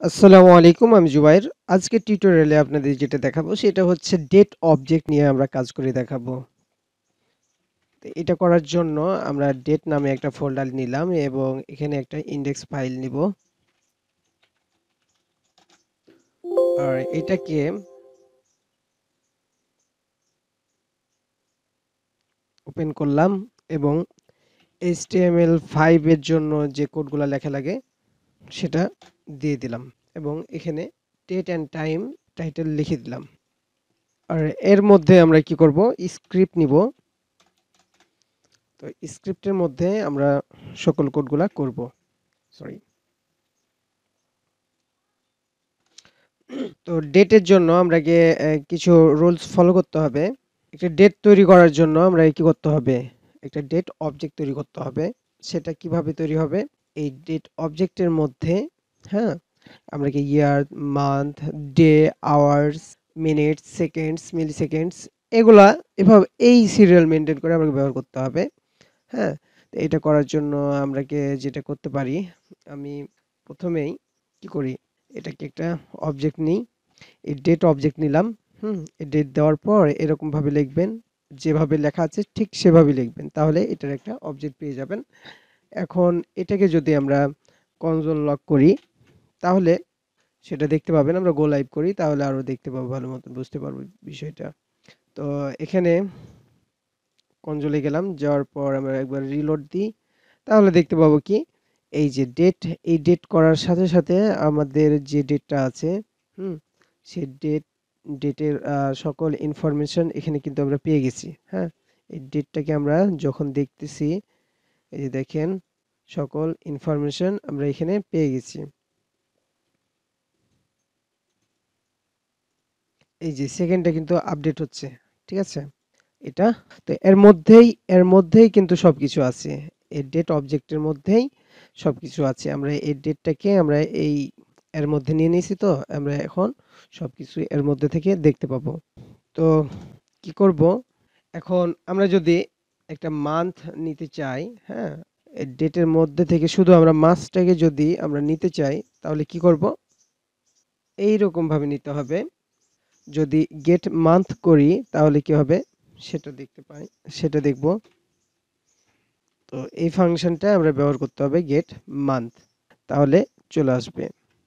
আসসালামু আলাইকুম, আমি জুবাইর। আজকের টিউটোরিয়ালে আপনাদের যেটা দেখাবো সেটা হচ্ছে ডেট অবজেক্ট নিয়ে আমরা কাজ করে দেখাবো। তো এটা করার জন্য আমরা ডেট নামে একটা ফোল্ডার নিলাম এবং এখানে একটা ইনডেক্স ফাইল নিব। আর এটাকে ওপেন করলাম এবং HTML5 এর জন্য যে কোডগুলো লেখা লাগে সেটা দিয়ে দিলাম এবং এখানে ডেট অ্যান্ড টাইম টাইটেল লিখে দিলাম। আর এর মধ্যে আমরা কি করব, স্ক্রিপ্ট নিব। তো স্ক্রিপ্টের মধ্যে আমরা সকল কোডগুলা করব। সরি। তো ডেটের জন্য আমরাকে কিছু রুলস ফলো করতে হবে। একটা ডেট তৈরি করার জন্য আমরা কি করতে হবে, একটা ডেট অবজেক্ট তৈরি করতে হবে। সেটা কিভাবে তৈরি হবে, এই ডেট অবজেক্টের মধ্যে, হ্যাঁ, আমরা কি year, month, day, hours, minutes, seconds, milliseconds, এগুলা এভাবে এই সিরিয়াল মেনটেন করে আমাকে ব্যবহার করতে হবে। হ্যাঁ, তো এটা করার জন্য আমরাকে যেটা করতে পারি, আমি প্রথমেই কি করি, এটাকে একটা অবজেক্ট নিই। এই ডেট অবজেক্ট নিলাম। এই ডেট দেওয়ার পর এরকম ভাবে লিখবেন, যেভাবে লেখা আছে ঠিক সেভাবে লিখবেন, তাহলে এটার একটা অবজেক্ট পেয়ে যাবেন। এখন এটাকে যদি আমরা কনসোল লক করি তাহলে সেটা দেখতে পাবেন। আমরা গো লাইভ করি তাহলে আরো দেখতে পাবো, ভালো মতন বুঝতে পারবো বিষয়টা। তো এখানে কনসোলে গেলাম, যাওয়ার পর আমরা একবার রিলোড দিই, তাহলে দেখতে পাবো কি, এই যে ডেট, এই ডেট করার সাথে সাথে আমাদের যে ডেটটা আছে, হুম, সেই ডেটের সকল ইনফরমেশন এখানে কিন্তু আমরা পেয়ে গেছি। হ্যাঁ, এই ডেটটাকে আমরা যখন দেখতেছি, এই যে দেখেন সকল ইনফরমেশন আমরা এখানে পেয়ে গেছি। এই যে সেকেন্ডটা কিন্তু আপডেট হচ্ছে, ঠিক আছে এটা। তো এর মধ্যেই কিন্তু সবকিছু আছে, এই ডেট অবজেক্টের মধ্যেই সবকিছু আছে। আমরা এই ডেটটাকে আমরা এই এর মধ্যে নিয়ে নিয়েছি, তো আমরা এখন সবকিছু এর মধ্যে থেকে দেখতে পাবো। তো কি করব, এখন আমরা যদি একটা মান্থ নিতে চাই, হ্যাঁ, এই ডেটের মধ্যে থেকে শুধু আমরা মাসটাকে যদি আমরা নিতে চাই তাহলে কি করব, এইরকম ভাবে নিতে হবে। যদি গেট মান্থ করি তাহলে কি হবে সেটা দেখতে পাই, সেটা দেখব। তো এই ফাংশনটা আমরা ব্যবহার করতে হবে গেট মান্থ, তাহলে চলে আসবে।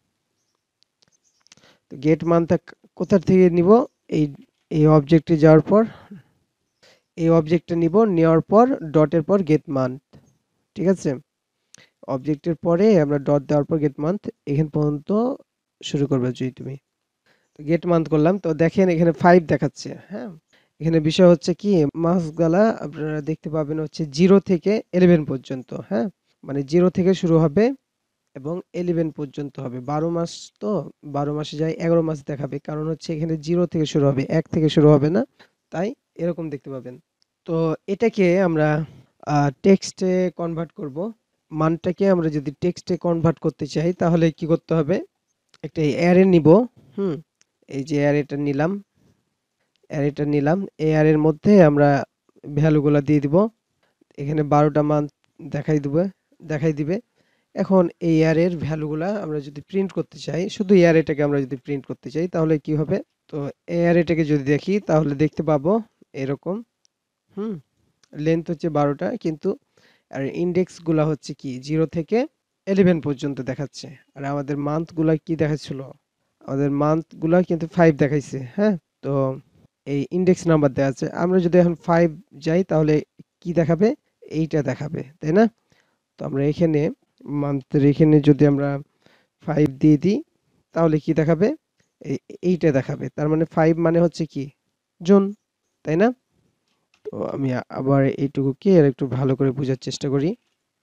তো গেট মান্থ কোথা থেকে নিব, এই এই অবজেক্টে যাওয়ার পর এই অবজেক্টটা নিব, নেওয়ার পর ডটের পর গেট মান্থ, ঠিক আছে। অবজেক্টের পরে আমরা ডট দেওয়ার পর গেট মান্থ এখান পর্যন্ত শুরু করবে যদি তুমি। তো গেট মান্থ করলাম, তো দেখেন এখানে 5 দেখাচ্ছে। হ্যাঁ, এখানে বিষয় হচ্ছে কি, মাসগুলা আপনারা দেখতে পাবেন হচ্ছে 0 থেকে 11 পর্যন্ত। হ্যাঁ, মানে 0 থেকে শুরু হবে এবং 11 পর্যন্ত হবে। 12 মাস, তো 12 মাসে যায় 11 মাস দেখাবে, কারণ হচ্ছে এখানে 0 থেকে শুরু হবে, 1 থেকে শুরু হবে না, তাই এরকম দেখতে পাবেন। তো এটাকে আমরা টেক্সটে কনভার্ট করব। মানটাকে আমরা যদি টেক্সটে কনভার্ট করতে চাই তাহলে কি করতে হবে, একটা অ্যারে নিব। হুম, এই যে অ্যারেটা নিলাম, এই অ্যারের মধ্যে আমরা ভ্যালুগুলা দিয়ে দিব। এখানে 12টা মান দেখাই দিবে। এখন এই অ্যারের ভ্যালুগুলা আমরা যদি প্রিন্ট করতে চাই, শুধু এই অ্যারেটাকে আমরা যদি প্রিন্ট করতে চাই তাহলে কি হবে, তো এই অ্যারেটাকে যদি দেখি তাহলে দেখতে পাবো এরকম। হুম, লেন্থ হচ্ছে 12টা, কিন্তু আর ইনডেক্স গুলা হচ্ছে কি 0 থেকে 11 পর্যন্ত দেখাচ্ছে। আর আমাদের মান্থ গুলা কি দেখাচ্ছিল, আমাদের মান্থ গুলা কিন্তু 5 দেখাইছে। হ্যাঁ, তো এই ইনডেক্স নাম্বার দেওয়া আছে, আমরা যদি এখন 5 যাই তাহলে কি দেখাবে, এইটা দেখাবে, তাই না। তো আমরা এখানে মান্থের এখানে যদি আমরা 5 দিয়ে দিই তাহলে কি দেখাবে, এইটা দেখাবে। তার মানে 5 মানে হচ্ছে কি জুন, তাই না। তো আমি আবার এইটুকুকে আর একটু ভালো করে বোঝার চেষ্টা করি।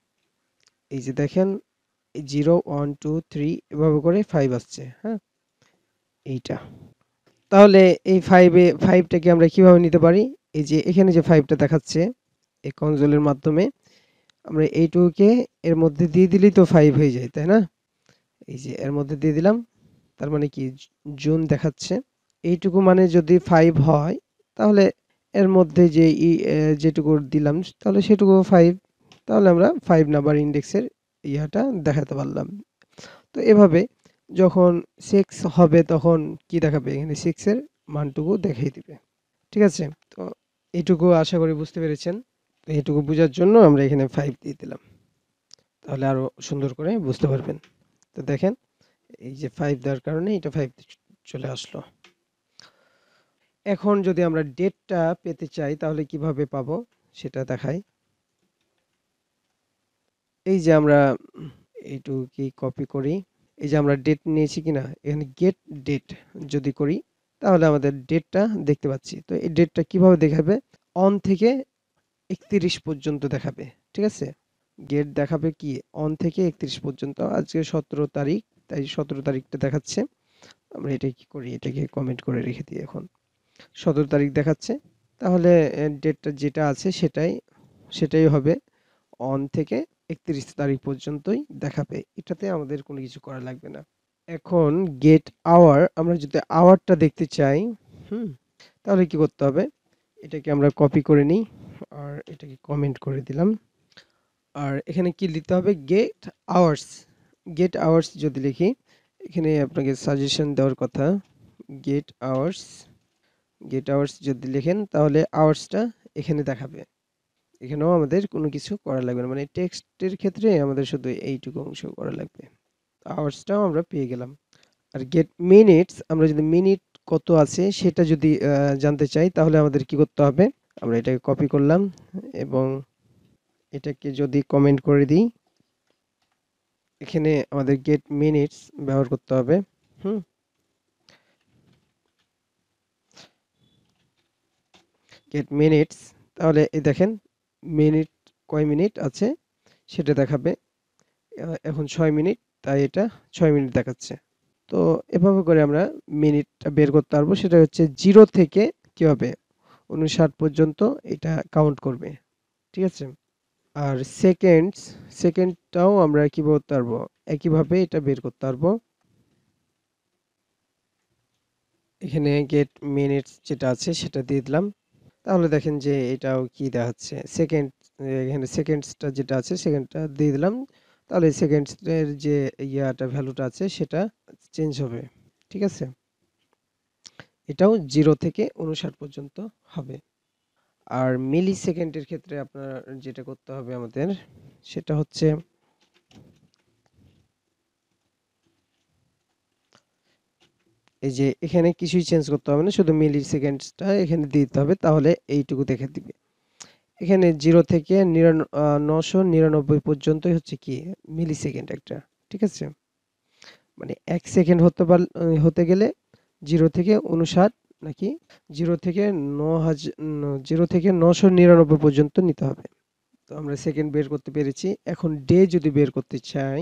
এই যে দেখেন 0 1 2 3 এভাবে করে 5 আসছে। হ্যাঁ, এইটা। তাহলে এই 5টাকে আমরা কিভাবে নিতে পারি, এই যে এখানে যে 5টা দেখাচ্ছে এই কনসোলের মাধ্যমে আমরা এইটুকুকে এর মধ্যে দিয়ে দিলেই তো 5 হয়ে যায়, তাই না। এই যে এর মধ্যে দিয়ে দিলাম, তার মানে কি জুন দেখাচ্ছে। এইটুকু মানে যদি 5 হয় তাহলে এর মধ্যে যে যেটুকু দিলাম তাহলে সেটুকু 5, তাহলে আমরা 5 নাম্বার ইনডেক্সের ইয়াটা দেখাতে পারলাম। তো এভাবে যখন 6 হবে তখন কি দেখাবে? এখানে 6 এর মানটুকু দেখিয়ে দিবে। ঠিক আছে? তো এইটুকু আশা করি বুঝতে পেরেছেন। তো এইটুকু বোঝার জন্য আমরা এখানে 5 দিয়ে দিলাম। তাহলে আরো সুন্দর করে বুঝতে পারবেন। তো দেখেন এই যে 5 দেওয়ার কারণে এটা 5 চলে আসলো। এখন যদি আমরা ডেটটা পেতে চাই তাহলে কিভাবে পাবো সেটা দেখাই। এই যে আমরা এইটুকু কি কপি করি। এই যে আমরা ডেট নিয়েছি কিনা এখানে গেট ডেট যদি করি তাহলে আমাদের ডেটটা দেখতে পাচ্ছি। তো এই ডেটটা কিভাবে দেখাবে? অন থেকে 31 পর্যন্ত দেখাবে। ঠিক আছে? গেট দেখাবে কি অন থেকে 31 পর্যন্ত। আজকে 17 তারিখ, তাই 17 তারিখটা দেখাচ্ছে। আমরা এটা কি করি? এটাকে কমেন্ট করে রেখে দিই এখন। 17 তারিখ দেখাচ্ছে। তাহলে ডেটটা যেটা আছে সেটাই হবে। অন থেকে 31 তারিখ পর্যন্তই দেখাবে। এটাতে আমাদের কোনো কিছু করা লাগবে না। এখন গেট আওয়ার আমরা যদি আওয়ারটা দেখতে চাই, হুম? তাহলে কি করতে হবে? এটাকে আমরা কপি করে নিই আর এটাকে কমেন্ট করে দিলাম। আর এখানে কি লিখতে হবে? Gate hours. গেট আওয়ার্স যদি লিখি, এখানে আপনাকে সাজেশন দেওয়ার কথা। গেট আওয়ার্স, গেট আওয়ার্স যদি লিখেন তাহলে আওয়ার্সটা এখানে দেখাবে। এখানেও আমাদের কোনো কিছু করা লাগবে না। মানে টেক্সটের ক্ষেত্রে আমাদের শুধু এইটুকু অংশ করা লাগবে। আওয়ার্সটাও আমরা পেয়ে গেলাম। আর গেট মিনিটস আমরা যদি মিনিট কত আছে সেটা যদি জানতে চাই তাহলে আমাদের কি করতে হবে? আমরা এটাকে কপি করলাম এবং এটাকে যদি কমেন্ট করে দিই, এখানে আমাদের গেট মিনিটস ব্যবহার করতে হবে। হুম? গেট মিনিটস তাহলে এই দেখেন মিনিট কয় মিনিট আছে সেটা দেখাবে। এখন 6 মিনিট তাই এটা 6 মিনিট দেখাচ্ছে। তো এভাবে করে আমরা মিনিটটা বের করতে পারবো। সেটা হচ্ছে 0 থেকে কি হবে? 59 পর্যন্ত এটা কাউন্ট করবে। ঠিক আছে? আর সেকেন্ডটাও আমরা কি করতে পারবো? একইভাবে এটা বের করতে পারবো। এখানে গেট মিনিটস যেটা আছে সেটা দিয়ে দিলাম। তাহলে দেখেন যে এটাও কি দেখাচ্ছে? এখানে সেকেন্ডসটা যেটা আছে সেকেন্ডটা দিয়ে দিলাম। তাহলে সেকেন্ডসের যে ভ্যালুটা আছে সেটা চেঞ্জ হবে। ঠিক আছে? এটাও 0 থেকে 59 পর্যন্ত হবে। আর মিলি সেকেন্ডের ক্ষেত্রে আপনার যেটা করতে হবে আমাদের সেটা হচ্ছে এই যে এখানে কিছুই চেঞ্জ করতে হবে না, শুধু মিলি সেকেন্ডসটা এখানে দিয়ে দিতে হবে, তাহলে এইটুকু দেখে দিবে। এখানে 0 থেকে 999 পর্যন্তই হচ্ছে কি মিলি সেকেন্ড একটা। ঠিক আছে? মানে 1 সেকেন্ড হতে গেলে 0 থেকে 59 নাকি 0 থেকে 0 থেকে 999 পর্যন্ত নিতে হবে। তো আমরা সেকেন্ড বের করতে পেরেছি। এখন ডে যদি বের করতে চাই,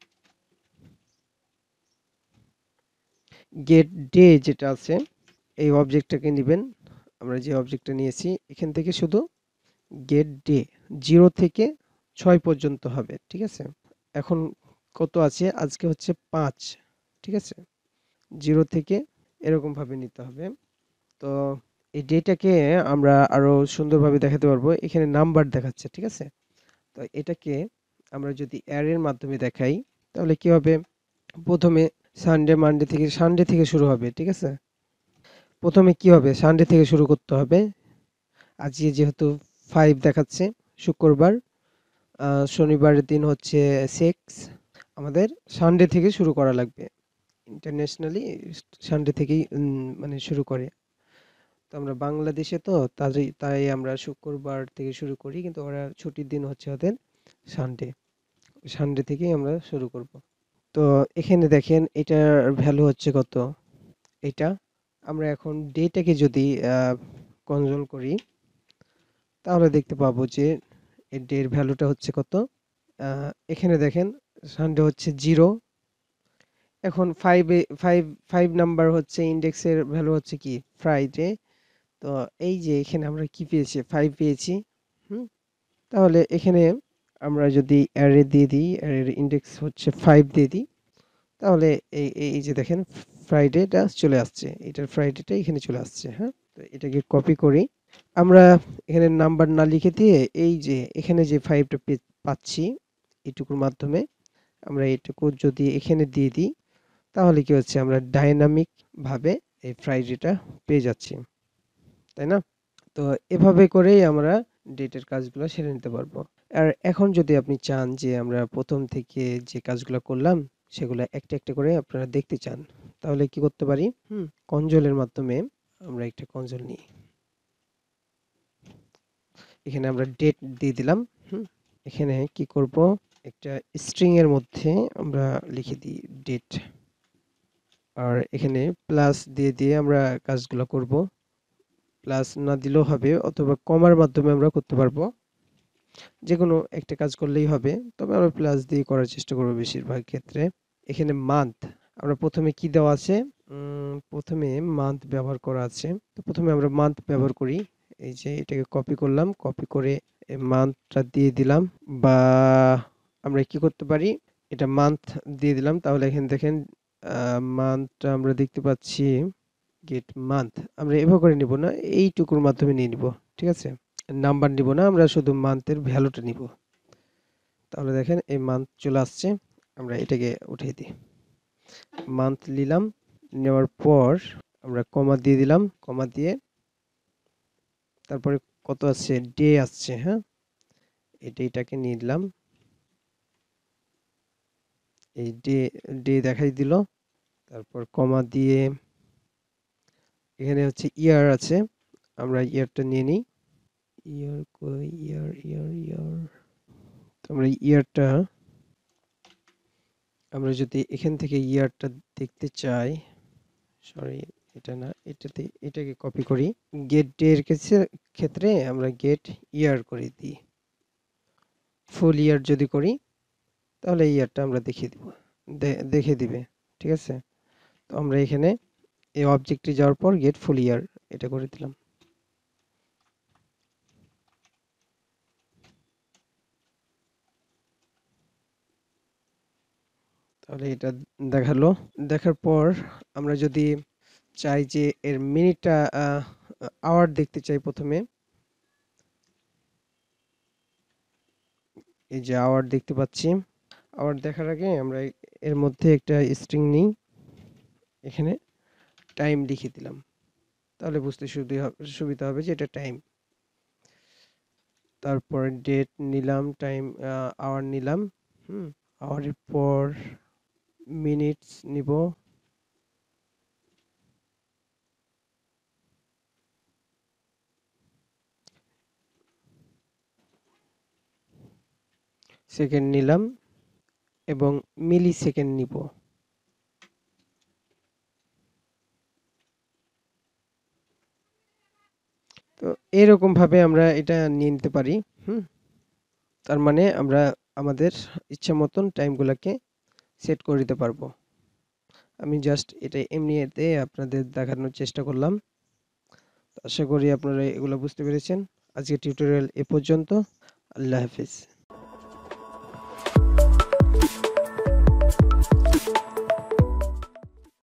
গেট ডে যেটা আছে এই অবজেক্টটাকে নিবেন। আমরা যে অবজেক্টটা নিয়েছি এখান থেকে শুধু গেট ডে 0 থেকে 6 পর্যন্ত হবে। ঠিক আছে? এখন কত আছে? আজকে হচ্ছে 5। ঠিক আছে? 0 থেকে এরকম ভাবে নিতে হবে। তো এই ডেটাকে আমরা আরো সুন্দরভাবে দেখাতে পারবো। এখানে নাম্বার দেখাচ্ছে। ঠিক আছে? তো এটাকে আমরা যদি অ্যারের মাধ্যমে দেখাই তাহলে কি হবে? প্রথমে সানডে থেকে শুরু হবে। ঠিক আছে? প্রথমে কি হবে? সানডে থেকে শুরু করতে হবে। আজকে যেহেতু 5 দেখাচ্ছে শুক্রবার, শনিবারের দিন হচ্ছে 6, আমাদের সানডে থেকে শুরু করা লাগবে। ইন্টারন্যাশনালি সানডে থেকেই মানে শুরু করে। তো আমরা বাংলাদেশে তো তাই আমরা শুক্রবার থেকে শুরু করি, কিন্তু ওরা ছুটির দিন হচ্ছে ওদের সানডে। সানডে থেকেই আমরা শুরু করব। তো এখানে দেখেন এটার ভ্যালু হচ্ছে কত? এটা আমরা এখন ডেটাকে যদি কনজোল করি তাহলে দেখতে পাবো যে এর ডের ভ্যালুটা হচ্ছে কত? এখানে দেখেন সানডে হচ্ছে 0। এখন 5 নাম্বার হচ্ছে ইনডেক্সের ভ্যালু হচ্ছে কি ফ্রাইডে। তো এই যে এখানে আমরা কি পেয়েছি? 5 পেয়েছি। হুম? তাহলে এখানে আমরা যদি অ্যারে দিয়ে দিই, অ্যারের ইনডেক্স হচ্ছে 5 দিয়ে দিই, তাহলে এই যে দেখেন ফ্রাইডেটা চলে আসছে। এটার ফ্রাইডেটা এখানে চলে আসছে। হ্যাঁ? তো এটাকে কপি করি। আমরা এখানে নাম্বার না লিখে দিয়ে এই যে এখানে যে 5 টা পাচ্ছি এটুকুর মাধ্যমে আমরা এটুকু যদি এখানে দিয়ে দিই তাহলে কি হচ্ছে, আমরা ডাইনামিক ভাবে এই ফ্রাইডেটা পেয়ে যাচ্ছি, তাই না? তো এভাবে করেই আমরা ডেটের কাজগুলো সেরে নিতে পারবো। আর এখন যদি আপনি চান যে আমরা প্রথম থেকে যে কাজগুলো করলাম সেগুলো একটা একটা করে আপনারা দেখতে চান, তাহলে কি করতে পারি? কনজোলের মাধ্যমে আমরা একটা কনজোল নিই। এখানে আমরা ডেট দিয়ে দিলাম। হুম এখানে কি করব, একটা স্ট্রিং এর মধ্যে আমরা লিখে দিই ডেট, আর এখানে প্লাস দিয়ে দিয়ে আমরা কাজগুলো করব। প্লাস না দিলেও হবে, অথবা কমার মাধ্যমে আমরা করতে পারবো। যেকোনো একটা কাজ করলেই হবে, তবে আমরা প্লাস দিয়ে করার চেষ্টা করব বেশিরভাগ ক্ষেত্রে। এখানে মান্থ, আমরা প্রথমে কি দেওয়া আছে, প্রথমে মান্থ ব্যবহার করা আছে। তো প্রথমে আমরা মান্থ ব্যবহার করি। এই যে এটাকে কপি করলাম, কপি করে এই মান্থটা দিয়ে দিলাম, বা আমরা কি করতে পারি, এটা মান্থ দিয়ে দিলাম। তাহলে এখানে দেখেন মান্থটা আমরা দেখতে পাচ্ছি, গেট মান্থ। আমরা এভাবে করে নিব না, এইটুকুর মাধ্যমে নিয়ে নিব, ঠিক আছে? নাম্বার নিব না, আমরা শুধু মান্থের ভ্যালুটা নিব। তাহলে দেখেন এই মান্থ চলে আসছে, আমরা এটাকে উঠিয়ে দিই। মান্থ নিলাম, নেওয়ার পর আমরা কমা দিয়ে দিলাম, কমা দিয়ে তারপরে কত আসছে, ডে আসছে। হ্যাঁ, এই ডেটাকে নিয়ে নিলাম, এই ডে ডে দেখাই দিল। তারপর কমা দিয়ে এখানে হচ্ছে ইয়ার আছে, আমরা ইয়ারটা নিয়ে নিই। ইয়ার কই, ইয়ার ইয়ার ইয়ার, তো আমরা ইয়ারটা, আমরা যদি এখান থেকে ইয়ারটা দেখতে চাই, সরি এটা না, এটাকে কপি করি। গেট ডে এর ক্ষেত্রে আমরা গেট ইয়ার করে দিই। ফুল ইয়ার যদি করি তাহলে ইয়ারটা আমরা দেখিয়ে দিব, দেখে দিবে, ঠিক আছে? তো আমরা এখানে এই অবজেক্টে যাওয়ার পর গেট ফুল ইয়ার এটা করে দিলাম। তাহলে এটা দেখালো। দেখার পর আমরা যদি চাই যে এর মিনিটটা, আওয়ার দেখতে চাই, প্রথমে এই যে আওয়ার দেখতে পাচ্ছি। আওয়ার দেখার আগে আমরা এর মধ্যে একটা স্ট্রিং নিই, এখানে টাইম লিখে দিলাম, তাহলে বুঝতে সুবিধা হবে যে এটা টাইম। তারপর ডেট নিলাম, টাইম আওয়ার নিলাম। আওয়ারের পর মিনিটস নিব, সেকেন্ড নিলাম এবং মিলি সেকেন্ড নিব। তো এরকম ভাবে আমরা এটা নিয়ে নিতে পারি। হুম তার মানে আমরা আমাদের ইচ্ছা মতন টাইমগুলোকে সেট করে দিতে পারবো। আমি জাস্ট এটা এমনিতে আপনাদের দেখানোর চেষ্টা করলাম। আশা করি আপনারা এগুলো বুঝতে পেরেছেন। আজকের টিউটোরিয়াল এ পর্যন্ত। আল্লাহ হাফেজ।